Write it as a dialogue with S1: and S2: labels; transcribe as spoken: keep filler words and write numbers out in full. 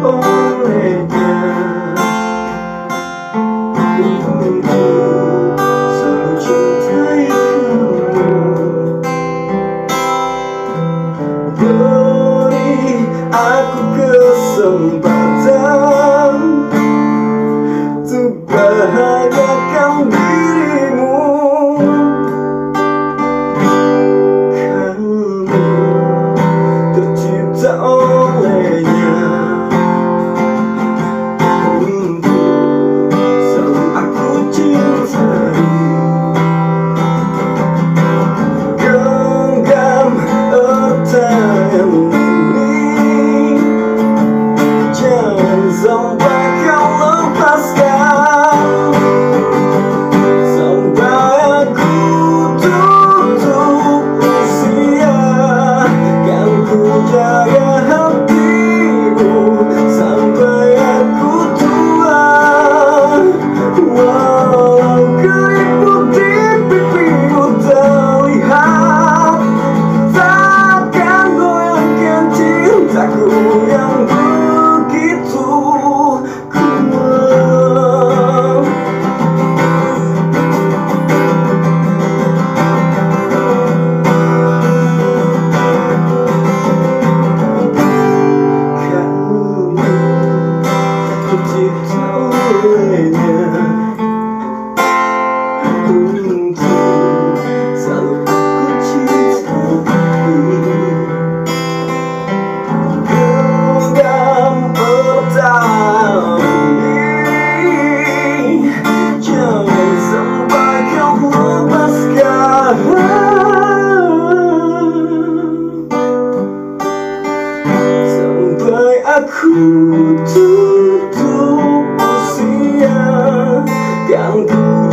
S1: olehnya. Untuk selalu cintai kamu, beri aku kesempatan untuk bahagiakan dirimu. Kamu tercipta olehnya untuk selalu aku cintai. Genggam erat yang ini, jangan sampai kau lepaskan, sampai aku tutup usia. Kan ku jaga hatimu sampai aku tua. Walau keriput di pipimu terlihat, takkan goyahkan cintaku yang begitu kuat. Kamu tercipta olehnya untuk selalu aku cintai. Genggam erat ini, jangan sampai kau lepaskan, sampai aku tutup usia. Kan ku